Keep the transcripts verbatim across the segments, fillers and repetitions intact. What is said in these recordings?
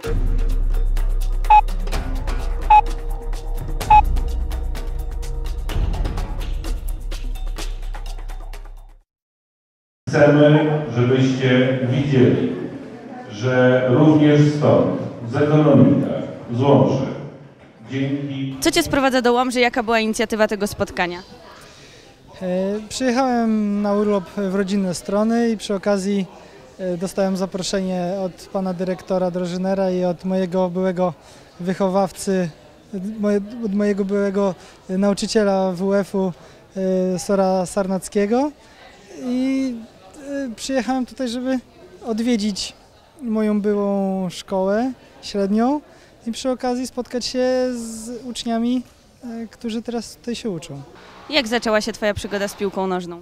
Chcemy, żebyście widzieli, że również stąd, z Ekonomika, z Łomży, dzięki... Co Cię sprowadza do Łomży? Jaka była inicjatywa tego spotkania? E, przyjechałem na urlop w rodzinne strony i przy okazji e, dostałem zaproszenie od pana dyrektora Drożynera i od mojego byłego wychowawcy, moje, od mojego byłego nauczyciela W F-u e, Sora Sarnackiego i e, przyjechałem tutaj, żeby odwiedzić moją byłą szkołę średnią i przy okazji spotkać się z uczniami, e, którzy teraz tutaj się uczą. Jak zaczęła się Twoja przygoda z piłką nożną?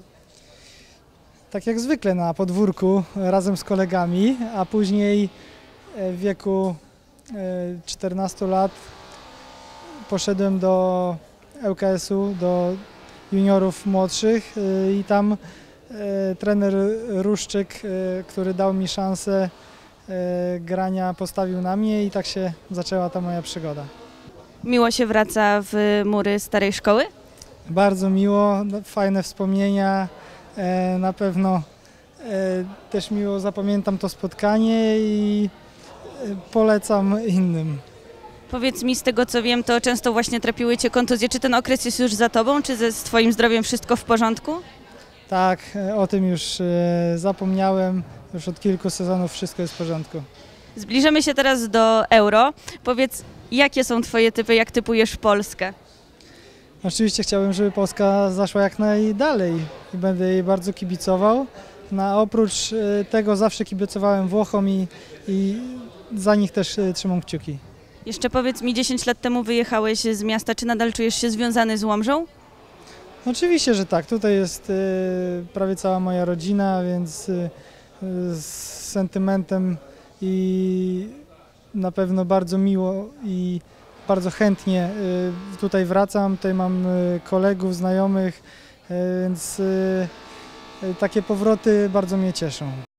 Tak jak zwykle na podwórku razem z kolegami, a później w wieku czternastu lat poszedłem do L K S-u, do juniorów młodszych i tam trener Ruszczyk, który dał mi szansę grania, postawił na mnie i tak się zaczęła ta moja przygoda. Miło się wraca w mury starej szkoły? Bardzo miło, fajne wspomnienia, na pewno też miło zapamiętam to spotkanie i polecam innym. Powiedz mi, z tego co wiem, to często właśnie trapiły Cię kontuzje. Czy ten okres jest już za Tobą, czy ze, z Twoim zdrowiem wszystko w porządku? Tak, o tym już zapomniałem, już od kilku sezonów wszystko jest w porządku. Zbliżamy się teraz do Euro. Powiedz, jakie są Twoje typy, jak typujesz Polskę? Oczywiście chciałbym, żeby Polska zaszła jak najdalej i będę jej bardzo kibicował. No, oprócz tego zawsze kibicowałem Włochom i, i za nich też trzymam kciuki. Jeszcze powiedz mi, dziesięć lat temu wyjechałeś z miasta, czy nadal czujesz się związany z Łomżą? Oczywiście, że tak. Tutaj jest y, prawie cała moja rodzina, więc y, z sentymentem i na pewno bardzo miło i bardzo chętnie y, tutaj wracam. Tutaj mam y, kolegów, znajomych, y, więc y, y, takie powroty bardzo mnie cieszą.